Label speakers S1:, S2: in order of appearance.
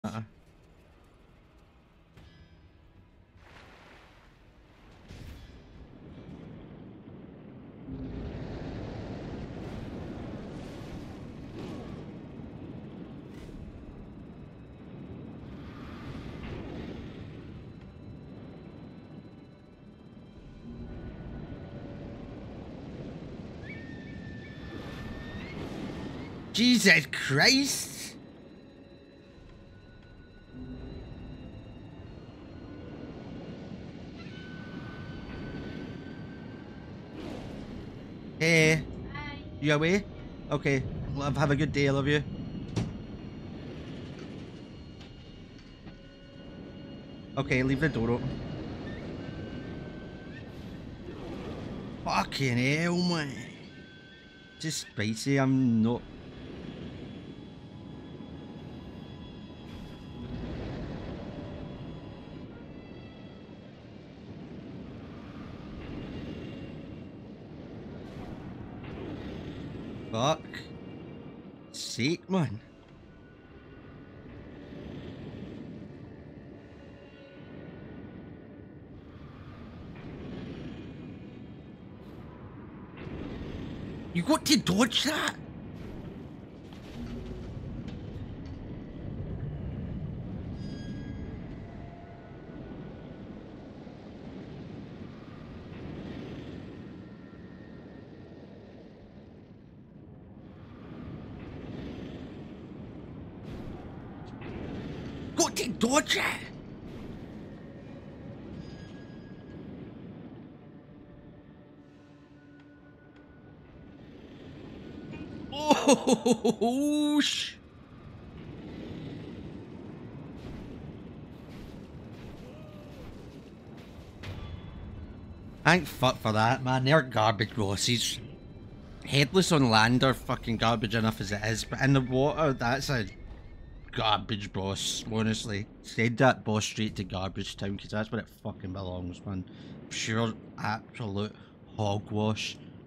S1: Uh-uh. Jesus Christ! Hey.
S2: Hi.
S1: You away? Okay. Love, have a good day, I love you. Okay, leave the door open. Fucking hell, man. Just spicy, I'm not... Fuck. Sake, man. You got to dodge that? Got to dodge it! Oh, sh... Thank fuck for that, man. They're garbage bosses. Headless on land are fucking garbage enough as it is, but in the water, that's a garbage boss, honestly. Send that boss straight to garbage town, because that's where it fucking belongs, man. Pure, absolute hogwash.